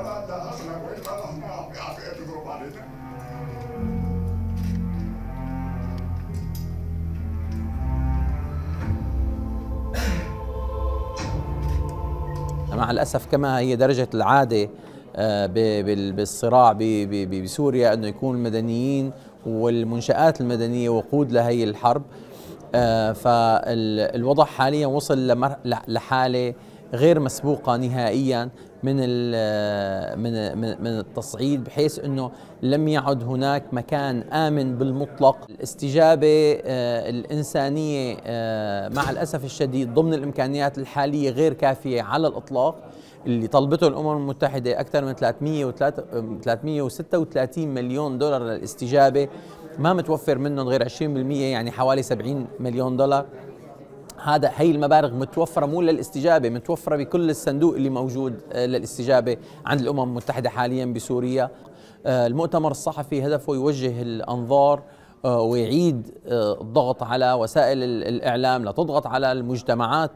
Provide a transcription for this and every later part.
مع الأسف كما هي درجة العادة بالصراع بسوريا أنه يكون المدنيين والمنشآت المدنية وقود لهي الحرب. فالوضع حاليا وصل لحالة غير مسبوقة نهائيا من التصعيد، بحيث انه لم يعد هناك مكان آمن بالمطلق. الاستجابة الإنسانية مع الأسف الشديد ضمن الإمكانيات الحالية غير كافية على الإطلاق. اللي طلبته الأمم المتحدة أكثر من 336 مليون دولار للاستجابة، ما متوفر منهم غير 20%، يعني حوالي 70 مليون دولار. هي المبالغ متوفرة مو للاستجابة، متوفرة بكل الصندوق اللي موجود للاستجابة عند الأمم المتحدة حاليا بسوريا. المؤتمر الصحفي هدفه يوجه الأنظار ويعيد الضغط على وسائل الإعلام لتضغط على المجتمعات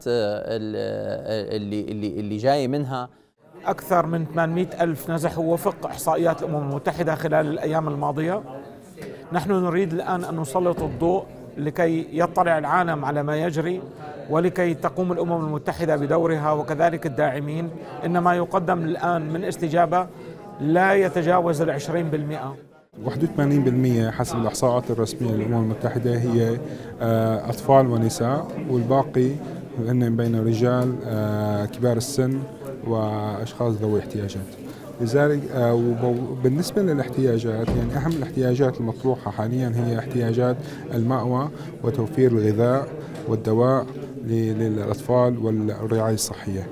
اللي جاي منها. أكثر من 800 ألف نزحوا وفق إحصائيات الأمم المتحدة خلال الأيام الماضية. نحن نريد الآن أن نسلط الضوء لكي يطلع العالم على ما يجري، ولكي تقوم الأمم المتحدة بدورها وكذلك الداعمين. إنما يقدم الآن من استجابة لا يتجاوز 20%. 81% حسب الإحصاءات الرسمية للأمم المتحدة هي أطفال ونساء، والباقي هن بين رجال كبار السن وأشخاص ذوي احتياجات. لذلك بالنسبة للاحتياجات، يعني أهم الاحتياجات المطروحة حاليا هي احتياجات المأوى وتوفير الغذاء والدواء للأطفال والرعاية الصحية.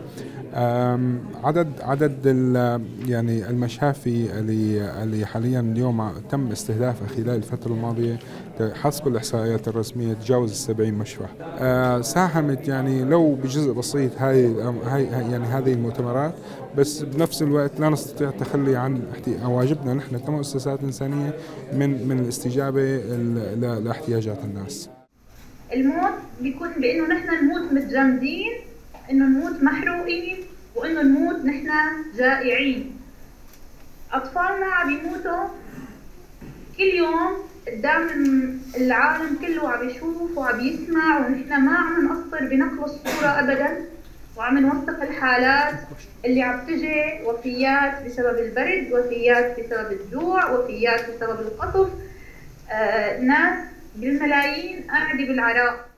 عدد يعني المشافي اللي حاليا اليوم تم استهدافها خلال الفترة الماضية حسب الإحصائيات الرسمية تجاوز 70 مشفى. ساهمت يعني لو بجزء بسيط يعني هذه المؤتمرات، بس بنفس الوقت لا نستطيع التخلي عن واجبنا نحن كمؤسسات إنسانية من الاستجابة لاحتياجات الناس. الموت بيكون بأنه نحن نموت متجمدين، إنه نموت محروقين، وإنه نموت نحن جائعين. أطفالنا عم يموتوا كل يوم قدام العالم كله، عم يشوف وعم يسمع، ونحن ما عم نقصر بنقل الصورة أبدا، وعم نوثق الحالات اللي عم تجي، وفيات بسبب البرد، وفيات بسبب الجوع، وفيات بسبب القطف. ناس بالملايين قاعدة بالعراء.